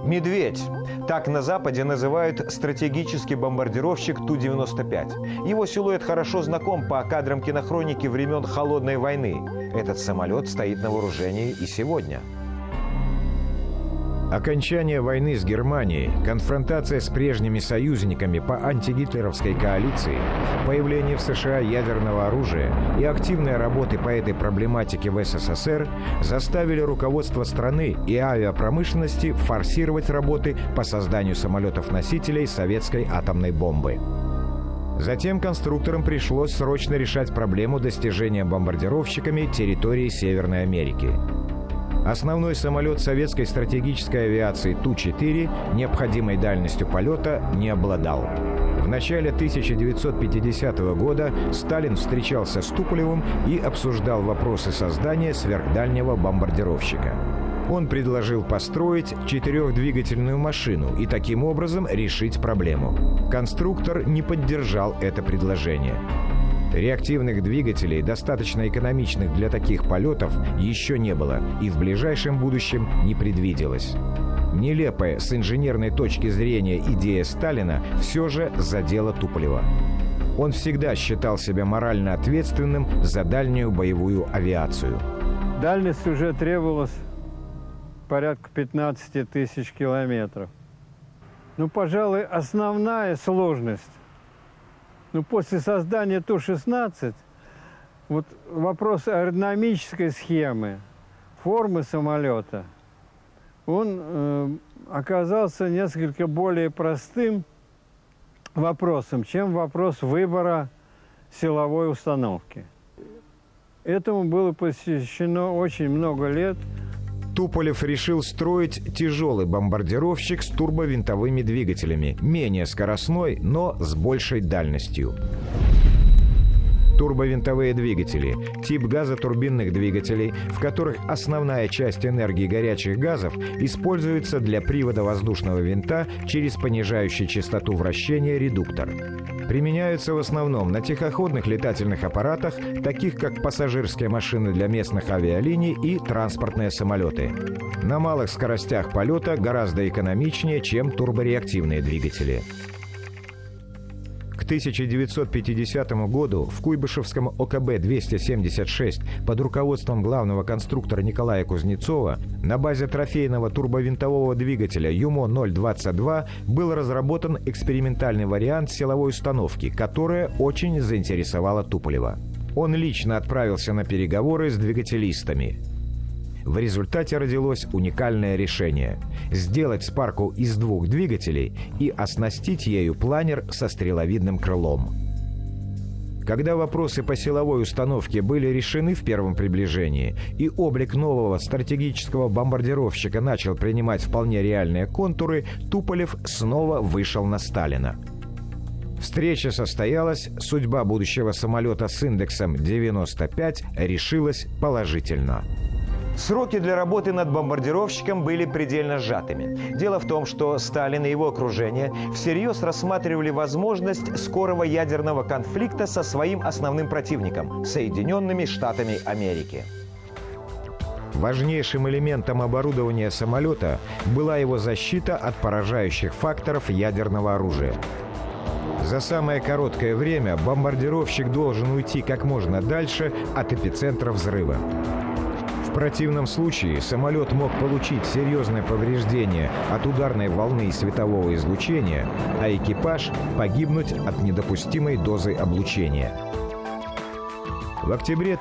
«Медведь». Так на Западе называют стратегический бомбардировщик Ту-95. Его силуэт хорошо знаком по кадрам кинохроники времен Холодной войны. Этот самолет стоит на вооружении и сегодня. Окончание войны с Германией, конфронтация с прежними союзниками по антигитлеровской коалиции, появление в США ядерного оружия и активные работы по этой проблематике в СССР заставили руководство страны и авиапромышленности форсировать работы по созданию самолетов-носителей советской атомной бомбы. Затем конструкторам пришлось срочно решать проблему достижения бомбардировщиками территории Северной Америки. Основной самолет советской стратегической авиации Ту-4 необходимой дальностью полета не обладал. В начале 1950 года Сталин встречался с Туполевым и обсуждал вопросы создания сверхдальнего бомбардировщика. Он предложил построить четырехдвигательную машину и таким образом решить проблему. Конструктор не поддержал это предложение. Реактивных двигателей, достаточно экономичных для таких полетов, еще не было и в ближайшем будущем не предвиделось. Нелепая с инженерной точки зрения идея Сталина все же задела Туполева. Он всегда считал себя морально ответственным за дальнюю боевую авиацию. Дальность уже требовалась порядка 15 тысяч километров. Ну, пожалуй, основная сложность. После создания Ту-16 вот вопрос аэродинамической схемы, формы самолета, он оказался несколько более простым вопросом, чем вопрос выбора силовой установки. Этому было посвящено очень много лет. Туполев решил строить тяжелый бомбардировщик с турбовинтовыми двигателями, менее скоростной, но с большей дальностью. Турбовинтовые двигатели – тип газотурбинных двигателей, в которых основная часть энергии горячих газов используется для привода воздушного винта через понижающий частоту вращения редуктор. Применяются в основном на тихоходных летательных аппаратах, таких как пассажирские машины для местных авиалиний и транспортные самолеты. На малых скоростях полета гораздо экономичнее, чем турбореактивные двигатели. К 1950 году в Куйбышевском ОКБ-276 под руководством главного конструктора Николая Кузнецова на базе трофейного турбовинтового двигателя ЮМО-022 был разработан экспериментальный вариант силовой установки, которая очень заинтересовала Туполева. Он лично отправился на переговоры с двигателистами. В результате родилось уникальное решение – сделать спарку из двух двигателей и оснастить ею планер со стреловидным крылом. Когда вопросы по силовой установке были решены в первом приближении и облик нового стратегического бомбардировщика начал принимать вполне реальные контуры, Туполев снова вышел на Сталина. Встреча состоялась, судьба будущего самолета с индексом 95 решилась положительно. Сроки для работы над бомбардировщиком были предельно сжатыми. Дело в том, что Сталин и его окружение всерьез рассматривали возможность скорого ядерного конфликта со своим основным противником – Соединенными Штатами Америки. Важнейшим элементом оборудования самолета была его защита от поражающих факторов ядерного оружия. За самое короткое время бомбардировщик должен уйти как можно дальше от эпицентра взрыва. В противном случае самолет мог получить серьезное повреждение от ударной волны и светового излучения, а экипаж погибнуть от недопустимой дозы облучения. В октябре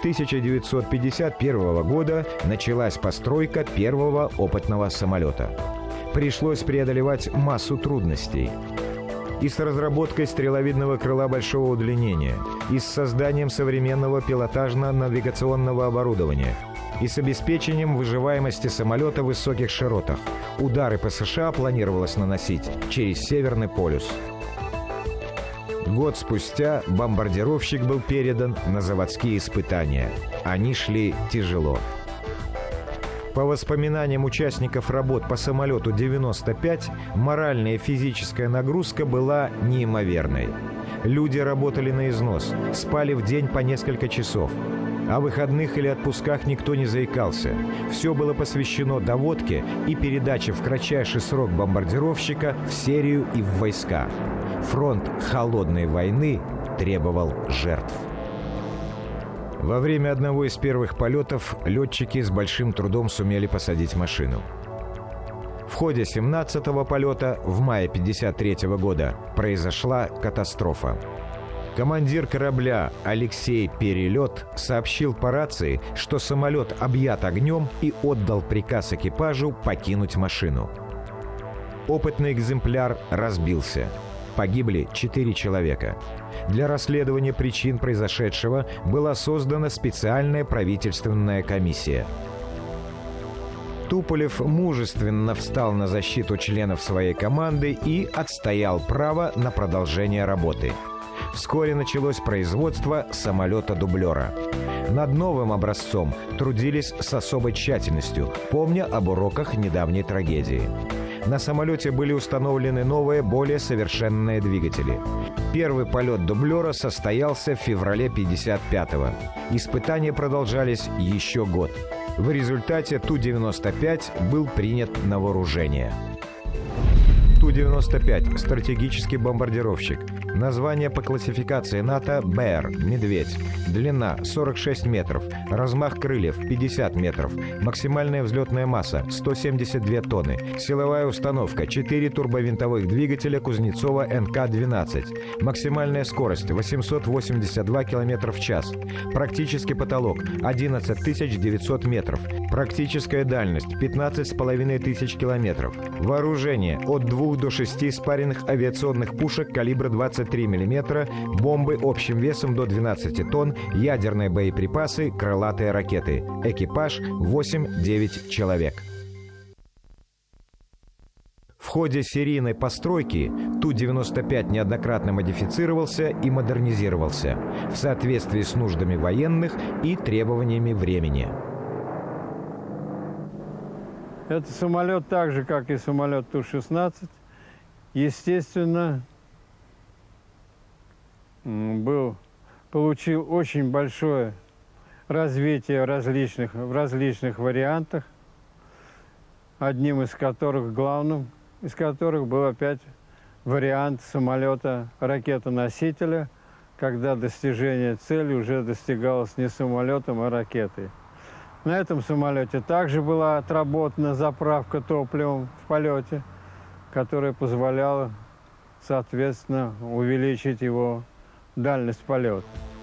1951 года началась постройка первого опытного самолета. Пришлось преодолевать массу трудностей. И с разработкой стреловидного крыла большого удлинения, и с созданием современного пилотажно-навигационного оборудования, и с обеспечением выживаемости самолета в высоких широтах. Удары по США планировалось наносить через Северный полюс. Год спустя бомбардировщик был передан на заводские испытания. Они шли тяжело. По воспоминаниям участников работ по самолету 95, моральная и физическая нагрузка была неимоверной. Люди работали на износ, спали в день по несколько часов. О выходных или отпусках никто не заикался. Все было посвящено доводке и передаче в кратчайший срок бомбардировщика в серию и в войска. Фронт холодной войны требовал жертв. Во время одного из первых полетов летчики с большим трудом сумели посадить машину. В ходе 17-го полета в мае 1953 года произошла катастрофа. Командир корабля Алексей Перелет сообщил по рации, что самолет объят огнем, и отдал приказ экипажу покинуть машину. Опытный экземпляр разбился. Погибли 4 человека. Для расследования причин произошедшего была создана специальная правительственная комиссия. Туполев мужественно встал на защиту членов своей команды и отстоял право на продолжение работы. Вскоре началось производство самолета-дублера. Над новым образцом трудились с особой тщательностью, помня об уроках недавней трагедии. На самолете были установлены новые, более совершенные двигатели. Первый полет дублера состоялся в феврале 1955-го. Испытания продолжались еще год. В результате Ту-95 был принят на вооружение. Ту-95 – стратегический бомбардировщик. Название по классификации НАТО – «Бэр» – «Медведь». Длина – 46 метров. Размах крыльев – 50 метров. Максимальная взлетная масса – 172 тонны. Силовая установка – 4 турбовинтовых двигателя Кузнецова НК-12. Максимальная скорость – 882 км в час. Практический потолок – 11 900 метров. Практическая дальность – 15 500 километров. Вооружение – от 2 до 6 спаренных авиационных пушек калибра 23 мм, бомбы общим весом до 12 тонн, ядерные боеприпасы, крылатые ракеты. Экипаж – 8-9 человек. В ходе серийной постройки Ту-95 неоднократно модифицировался и модернизировался в соответствии с нуждами военных и требованиями времени. Этот самолет, так же, как и самолет Ту-16, естественно, получил очень большое развитие в различных вариантах, одним из которых, главным из которых был опять вариант самолета-ракетоносителя, когда достижение цели уже достигалось не самолетом, а ракетой. На этом самолете также была отработана заправка топливом в полете, которая позволяла, соответственно, увеличить его дальность полета.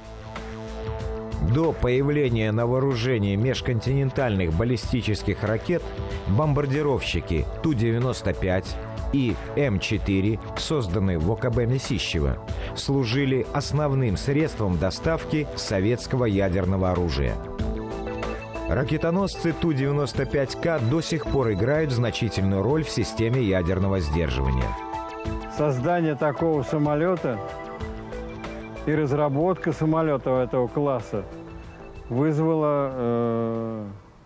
До появления на вооружении межконтинентальных баллистических ракет бомбардировщики Ту-95 и М-4, созданные в ОКБ Месищева, служили основным средством доставки советского ядерного оружия. Ракетоносцы Ту-95К до сих пор играют значительную роль в системе ядерного сдерживания. Создание такого самолета и разработка самолета этого класса вызвала,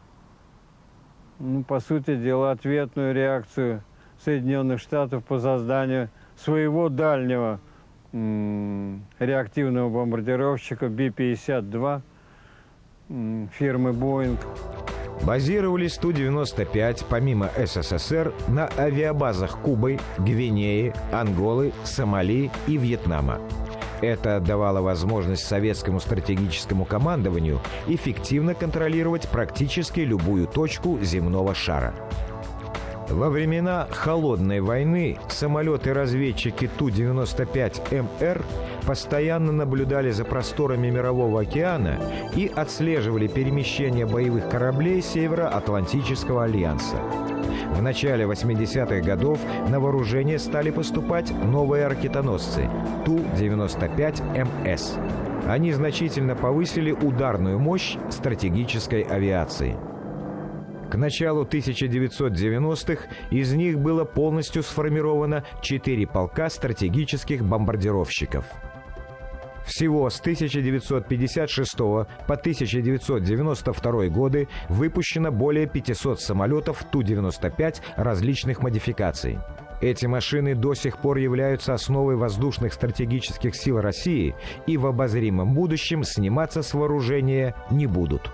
по сути дела, ответную реакцию Соединенных Штатов по созданию своего дальнего реактивного бомбардировщика Би-52 фирмы «Боинг». Базировались Ту-95 помимо СССР на авиабазах Кубы, Гвинеи, Анголы, Сомали и Вьетнама. Это давало возможность советскому стратегическому командованию эффективно контролировать практически любую точку земного шара. Во времена Холодной войны самолеты-разведчики Ту-95МР постоянно наблюдали за просторами Мирового океана и отслеживали перемещение боевых кораблей Североатлантического альянса. В начале 80-х годов на вооружение стали поступать новые ракетоносцы Ту-95МС. Они значительно повысили ударную мощь стратегической авиации. К началу 1990-х из них было полностью сформировано 4 полка стратегических бомбардировщиков. Всего с 1956 по 1992 годы выпущено более 500 самолетов Ту-95 различных модификаций. Эти машины до сих пор являются основой воздушных стратегических сил России и в обозримом будущем сниматься с вооружения не будут.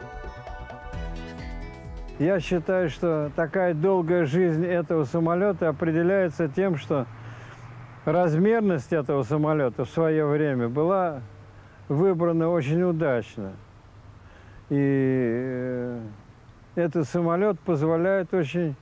Я считаю, что такая долгая жизнь этого самолета определяется тем, что размерность этого самолета в свое время была выбрана очень удачно. И этот самолет позволяет очень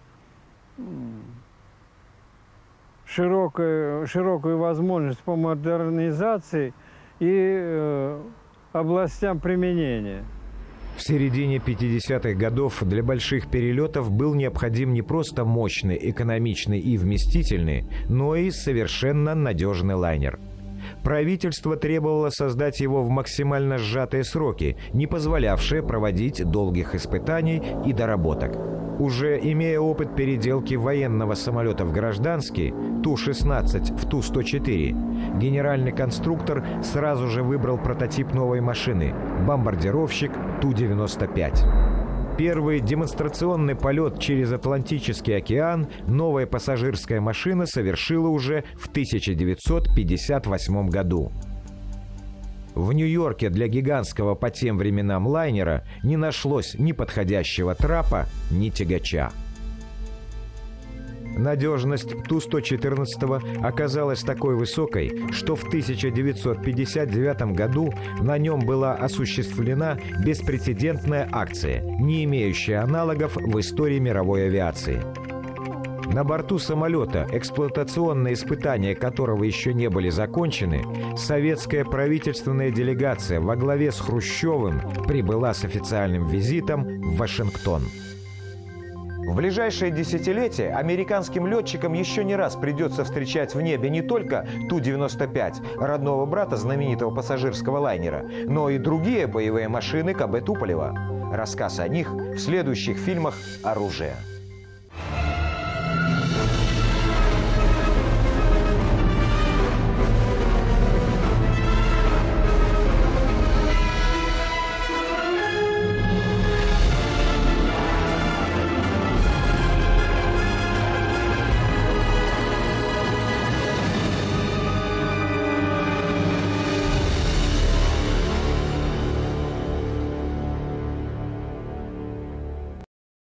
широкую возможность по модернизации и областям применения. В середине 50-х годов для больших перелетов был необходим не просто мощный, экономичный и вместительный, но и совершенно надежный лайнер. Правительство требовало создать его в максимально сжатые сроки, не позволявшие проводить долгих испытаний и доработок. Уже имея опыт переделки военного самолета в гражданский, Ту-16 в Ту-104, генеральный конструктор сразу же выбрал прототип новой машины – бомбардировщик Ту-95. Первый демонстрационный полет через Атлантический океан новая пассажирская машина совершила уже в 1958 году. В Нью-Йорке для гигантского по тем временам лайнера не нашлось ни подходящего трапа, ни тягача. Надежность Ту-114 оказалась такой высокой, что в 1959 году на нем была осуществлена беспрецедентная акция, не имеющая аналогов в истории мировой авиации. На борту самолета, эксплуатационные испытания которого еще не были закончены, советская правительственная делегация во главе с Хрущевым прибыла с официальным визитом в Вашингтон. В ближайшие десятилетия американским летчикам еще не раз придется встречать в небе не только Ту-95, родного брата знаменитого пассажирского лайнера, но и другие боевые машины КБ Туполева. Рассказ о них в следующих фильмах «Оружие».